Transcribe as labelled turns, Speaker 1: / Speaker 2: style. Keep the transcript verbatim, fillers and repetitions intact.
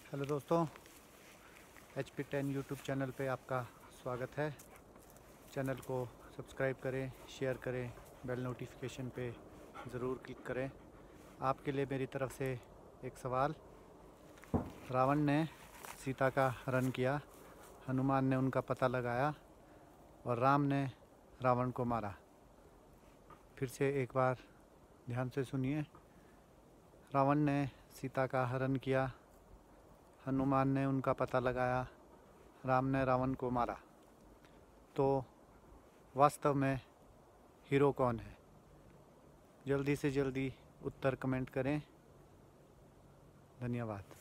Speaker 1: Hello दोस्तों, H P ten YouTube channel पे आपका स्वागत है। चैनल को सब्सक्राइब करें, शेयर करें, बेल नोटिफिकेशन पे ज़रूर क्लिक करें। आपके लिए मेरी तरफ से एक सवाल। रावण ने सीता का हरण किया, हनुमान ने उनका पता लगाया और राम ने रावण को मारा। फिर से एक बार ध्यान से सुनिए। रावण ने सीता का हरण किया, हनुमान ने उनका पता लगाया, राम ने रावण को मारा। तो वास्तव में हीरो कौन है? जल्दी से जल्दी उत्तर कमेंट करें। धन्यवाद।